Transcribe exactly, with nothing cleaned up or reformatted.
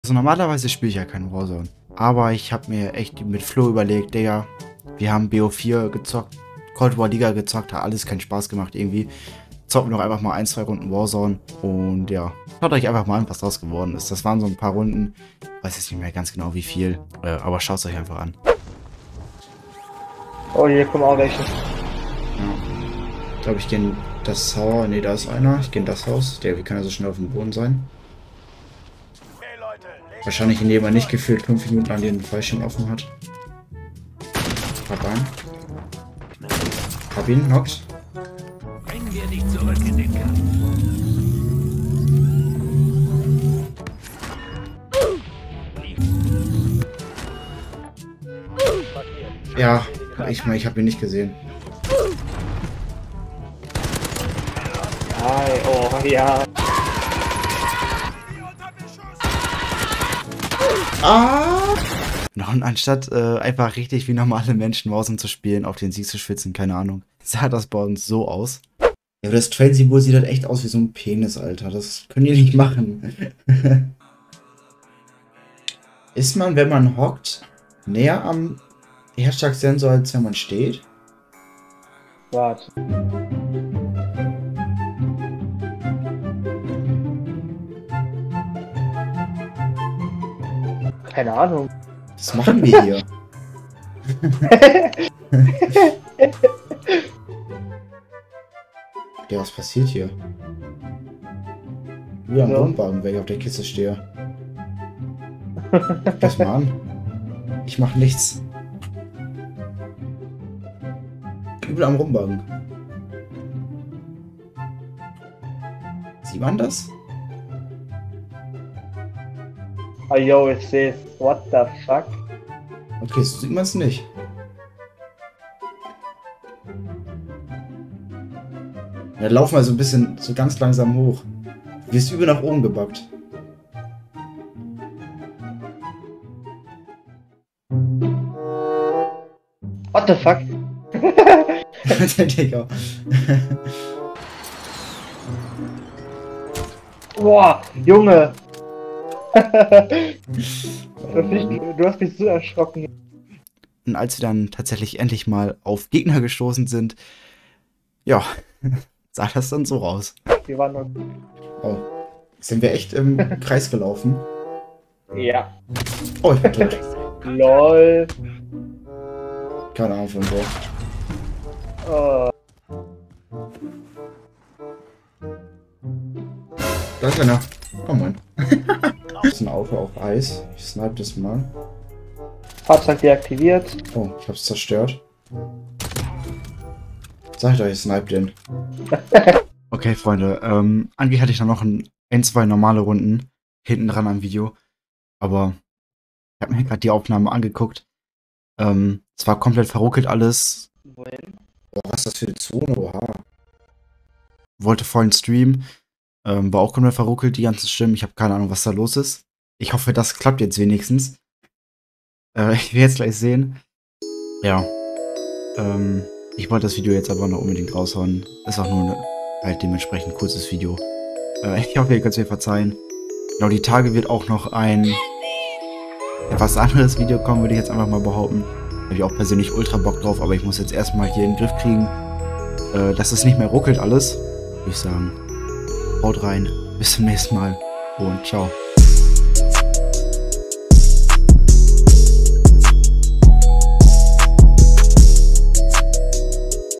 Also normalerweise spiele ich ja keinen Warzone. Aber ich habe mir echt mit Flo überlegt, Digga, wir haben B O vier gezockt, Cold War Liga gezockt, hat alles keinen Spaß gemacht irgendwie. Zocken wir noch einfach mal ein, zwei Runden Warzone und ja, schaut euch einfach mal an, was draus geworden ist. Das waren so ein paar Runden, weiß jetzt nicht mehr ganz genau wie viel, äh, aber schaut es euch einfach an. Oh, hier kommen auch welche. Ja. Ich glaube, ich gehe in das Haus, ne, da ist einer, ich gehe in das Haus, der, wie kann er so schnell auf dem Boden sein? Wahrscheinlich, indem er nicht gefühlt fünf Minuten lang den Fallschirm offen hat. Hab ein. Hab ihn, knockt. Bringen wir dich zurück in den Kampf. Ja, ich meine, ich habe ihn nicht gesehen. Hi, oh ja. Ah! Und anstatt äh, einfach richtig wie normale Menschen Warzone zu spielen, auf den Sieg zu schwitzen, keine Ahnung, sah das bei uns so aus. Ja, aber das Train-Symbol sieht halt echt aus wie so ein Penis, Alter. Das können die nicht machen. Ist man, wenn man hockt, näher am Herzschlagsensor, als wenn man steht? Warte. Keine Ahnung. Was machen wir hier? Ja, was passiert hier? Wie am So. Rundwagen, wenn ich auf der Kiste stehe. Guck das mal an. Ich mach nichts. Übel am Rumbagen. Sieht man das? Oh yo, ich seh's. What the fuck? Okay, so sieht man es nicht. Ja, lauf mal so ein bisschen, so ganz langsam hoch. Du wirst übel nach oben gebackt. What the fuck? Digga. Boah, Junge! Du hast mich so erschrocken. Und als wir dann tatsächlich endlich mal auf Gegner gestoßen sind, ja, sah das dann so aus. Wir waren noch. Oh, sind wir echt im Kreis gelaufen? Ja. Oh, ich bin tot. LOL. Keine Ahnung von wo. Oh. Da ist einer. Oh Mann. Das ist ein Auto auf Eis. Ich snipe das mal. Fahrzeug deaktiviert. Oh, ich hab's zerstört. Sag ich euch, ich snipe den. Okay, Freunde. Ähm, eigentlich hatte ich dann noch ein, ein, zwei normale Runden hinten dran am Video. Aber ich habe mir gerade die Aufnahme angeguckt. Ähm, es war komplett verruckelt alles. Wohin? Boah, was ist das für eine Zone? Oha. Wollte vollen Stream. Ähm, war auch komplett verruckelt, die ganzen Stimmen. Ich habe keine Ahnung, was da los ist. Ich hoffe, das klappt jetzt wenigstens. Äh, ich will jetzt gleich sehen. Ja. Ähm, ich wollte das Video jetzt aber noch unbedingt raushauen. Ist auch nur ein halt dementsprechend kurzes Video. Äh, ich hoffe, ihr könnt es mir verzeihen. Genau, die Tage wird auch noch ein etwas anderes Video kommen, würde ich jetzt einfach mal behaupten. Da habe ich auch persönlich ultra Bock drauf, aber ich muss jetzt erstmal hier in den Griff kriegen, äh, dass es nicht mehr ruckelt alles. Würde ich sagen. Haut rein, bis zum nächsten Mal und ciao.